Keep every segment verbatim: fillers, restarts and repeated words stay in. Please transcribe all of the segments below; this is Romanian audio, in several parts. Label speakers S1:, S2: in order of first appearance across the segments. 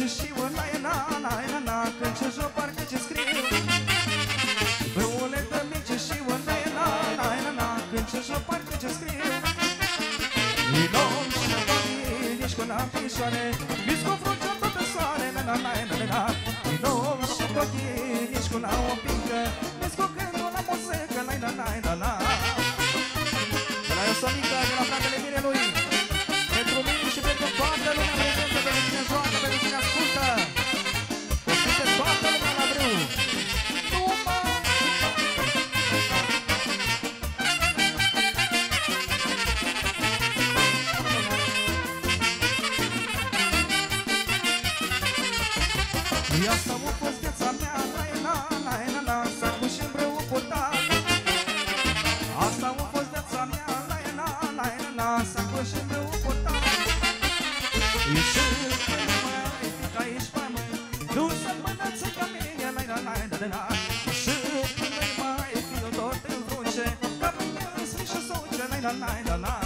S1: și un la la la la la, când ce joc parcă ce scriu. Brăule de minge și un la la la la la, când ce joc parcă ce scriu. Inom și banii, nici cu napișoare, viți cu frucea toată soare, la la la la la. Inom și banii, nici cu la o pincă, viți cu gândul la muzică, la la la la la. De la Iosonică, de la fratele Mirelui, pentru mine și pentru toată lumea prezentă, pentru cine joacă, pentru cine ascultă, pentru toată lumea la brâu. Asta a fost viața mea, la la la la la, s-a pus și-n brâu purtat. Asta a fost viața mea, la la la la la, s-a pus și-n brâu purtat. Ieși până mai pic aici pe mâini, nu să-mi mănăță ca mine, la la la la la. Ieși până mai pic tot în frunce, ca mine îți fi și suce, la la la la la.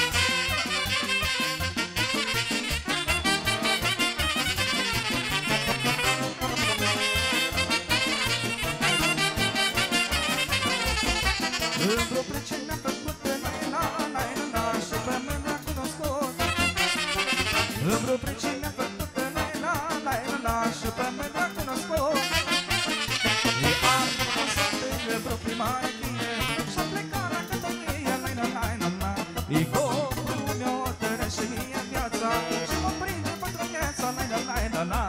S1: Într-o pricini mi-a făcut la la la la la, și pe mine mi-a cunoscut. Într-o pricini mi-a făcut la la la la la, și pe mine mi-a cunoscut. E ardă să întâmple vreo primărie, și-a plecat la cătărie, la la la la la. E copul meu tărește mie viața, și mă prinde pentru viața, la la la la la.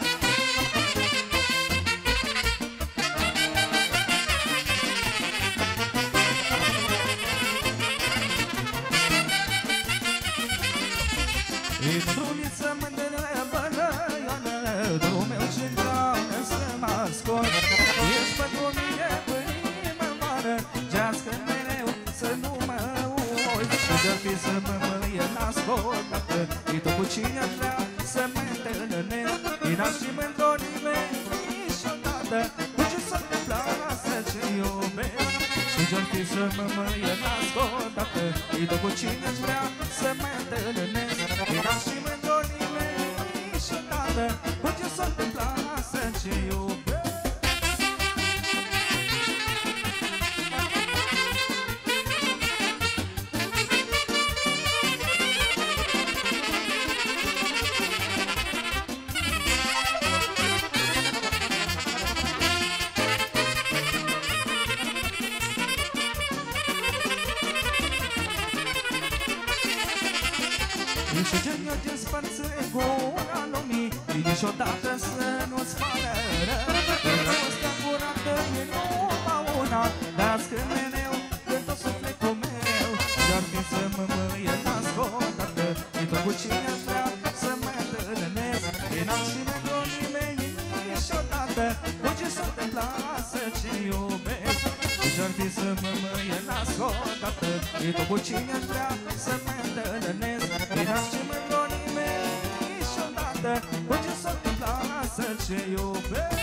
S1: Mândruliță, mândră, bănăioană, drumul meu și vreau să mă ascult. Ești pentru mine până mare, gească mereu să nu mă uiți. Și de-ar fi să mă măie n-ascultată, e tu cu cine aș vrea să mă întâlnesc. E n-aș și mândronime niciodată, cu ce s-a întâmplat asta ce iubesc. Și de-ar fi să mă măie n-ascultată, e tu cu cine aș vrea să mă întâlnesc. Era și mândronile niciodată, cu ce s-a întâmplat asta ce iubesc. Și genul din spărță gura lumii, niciodată să nu-ți facă rău. Dragostea curată e numai una, dar-ți când mereu când tot sufletul meu. De-ar fi să mă măie n-ascultată, e tot cu cine aș vrea să mă întâlnesc. E n-am și mândronii mei niciodată, cu ce s-a întâmplat să ce iubesc. De-ar fi să mă măie n-ascultată, e tot cu cine aș vrea să mă întâlnesc. E n-am și mândronii mei niciodată, cu ce s-a întâmplat să ce iubesc.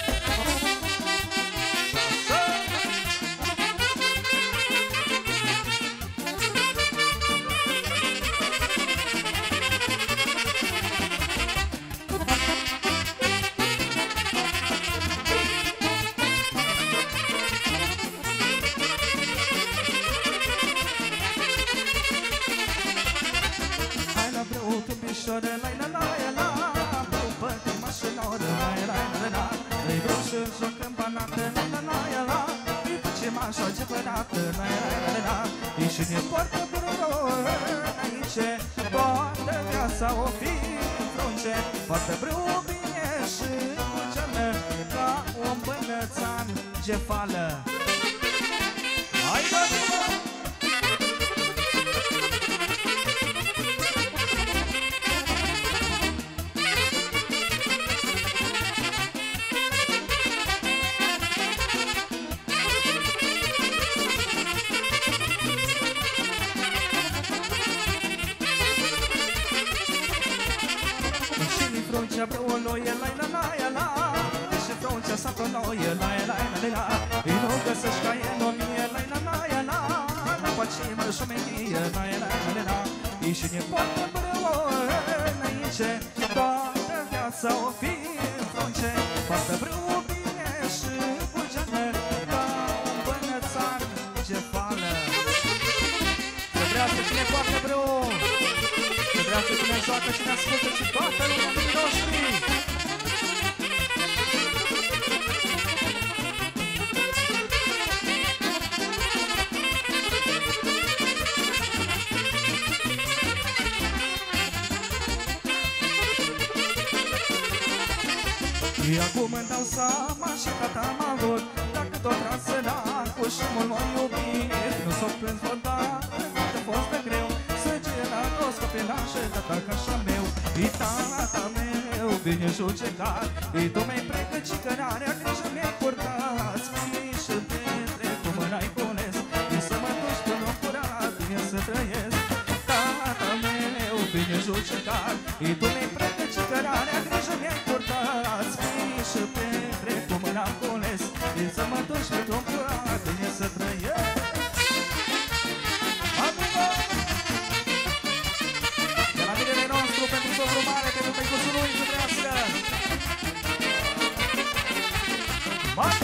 S1: La la la la la, după te mașinori, la la la la, îi vreau să jocăm banată, la la la la, îi facem așa ce părată, la la la la, îi și ne poartă brău aici, toată viața o fi frunce, poartă brău bine și cu geană, ca un bănățan gefală. Hai bă! Fruncia brăului e la la la la, și fruncia satului e la la la la. E nu găsești ca e nomie la la la la, la facem șumenie la la la la. E și ne poartă brăul aici, toată viața o fi cine joacă, cine ascultă și toată lumea lumii noștri. Acum îmi dau seama și tata m-a vrut, dacă tot trasă la cu și mult m-a iubit. Nu s-o plâns vreodată, cât a fost de greu, săgerea toți copilașe, tata ca așa meu. E tata meu, bine judecat, e tu mi-ai pregătit cărarea, grijă mi-ai purtat. Spui și Petre, cum n-ai cules, e să mă duci pe loc curat, bine să trăiesc. Tata meu, bine judecat, e tu mi-ai pregătit cărarea, grijă mi-ai purtat. Și Petre, cum n-am cules, e să mă duci pe drum curat, bine să trăiesc. Amigo! De la binele nostru, pentru sofru mare, pentru tăicuțul lui, să trăiască! Amigo!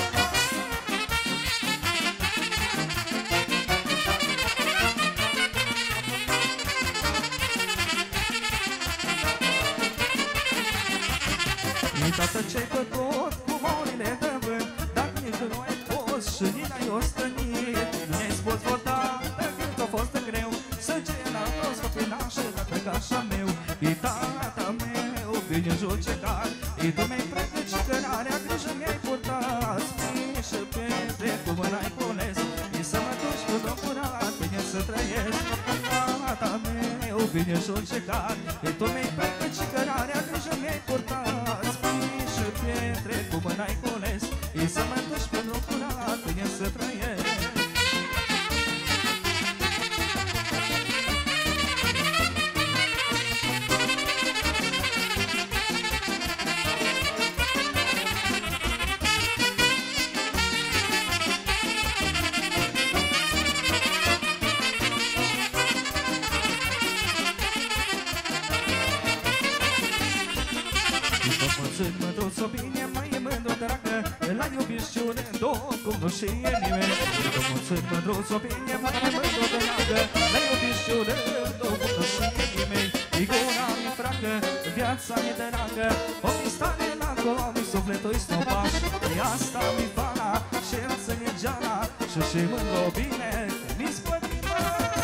S1: Tată ce-ai făcut cu morile de vânt, dacă nici nu ai fost și nici n-ai ostănit. Nu mi-ai spus vreodată cât a fost de greu, săgerea toți copilașe, tată ca așa meu. E tata meu, bine judecat, e tu mi-ai pregătit cărarea, grijă mi-ai purtat. Spui și Petre, cum n-ai cules, e să mă duci cu drum curat, bine să trăiesc. Tata meu, bine judecat, e tu mi-ai pregătit cărarea, grijă mi-ai purtat. Petre, cum n-ai cules, e să mă duci pe drum curat, bine să trăiesc. Mândruț-o bine, mai e mândru, dragă, l-ai iubit și un două, cum nu știe nimeni. Mândruț-o bine, mai e mândru, dragă, l-ai iubit și un două, cum nu știe nimeni. E gura mi fracă, viața mi dragă, o mi stare la gomi, sufletul-i stopaș. E asta mi fana, șerță-mi geana, și și mândru bine, mi spătimă.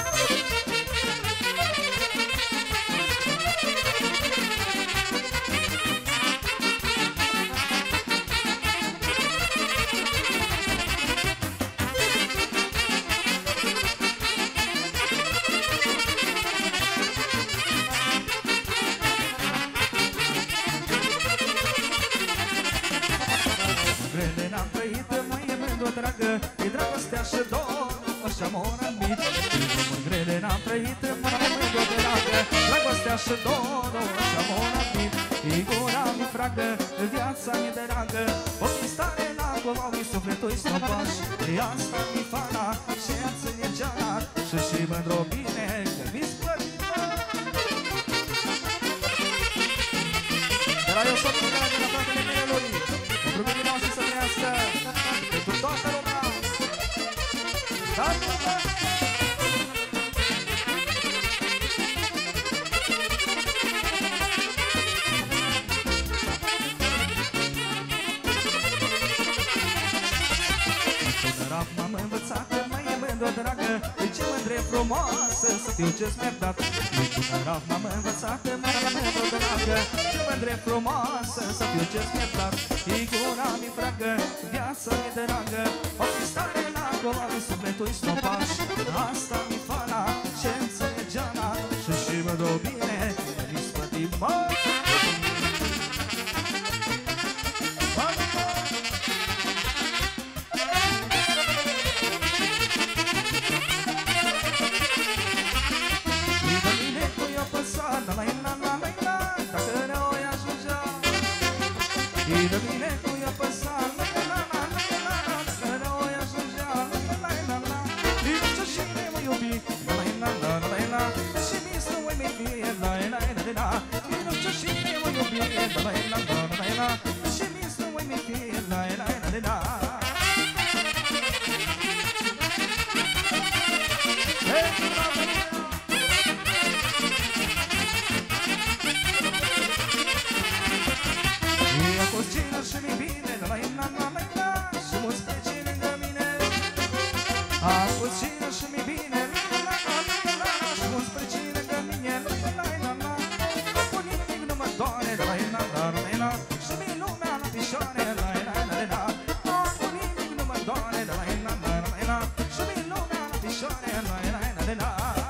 S1: Dragă, e dragostea și dorul, așa m-a rămit. Mâini grele n-am trăit, mai mândru, dragă, dragostea și dorul, așa m-a rămit. E gura mi fragă, viața mi dragă, o stare la gomii, sufletul-i stopaș. E asta mi fana, șerță-mi geana, și și mândru bine, că mi splătită. De la eu șoptul de la de la fratele mielului, pentru mine noastră să trăiască. Pentru toată lumea! Da, da! Rap m-am învățat, mai e mândru, dragă, e ce mândre frumoasă să fiu ce-ți mi-a dat. Rap m-am învățat, mai e mândru, dragă, ce mândre frumoasă să fiu ce-ți mi-a dat. E gura mi fragă, viața mi dragă, o fi stare la gomi, sufletul-i stopaș. Asta mi fana, șerță-mi geana, și și mă dă bine, mi spătimă. E de mine cu ea păsa, la la la la la la, dacă rău ea ajungea, la la la la. E nicio și ne mă iubi, la la la la la la, și mi să mă mi fie, la la la la la. E nicio și ne mă iubi, la la la la la la, și mi să mă mi fie, la la la la la. la la la la la la. Și mi lumea la picioare, la la la la la. Cu nimic nu mă doare, la la la la la la. Și mi lumea la picioare, la la la la la.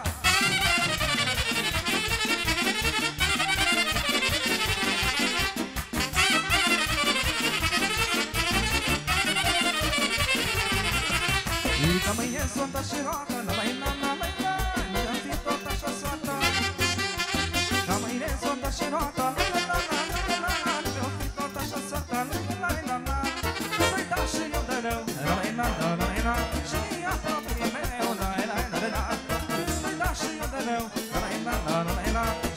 S1: Că mâine sunt și roată, la la la la la la. Mi-am fi tot așa soată. Că mâine sunt și roată, la la la la la la la. Mi-am fi tot așa soată, la la la la la. Să-i dau și eu de rău, la la la la la la. Și mi-i apropie mereu, la la la la la. Să-i dau și eu de rău, la la la la la la.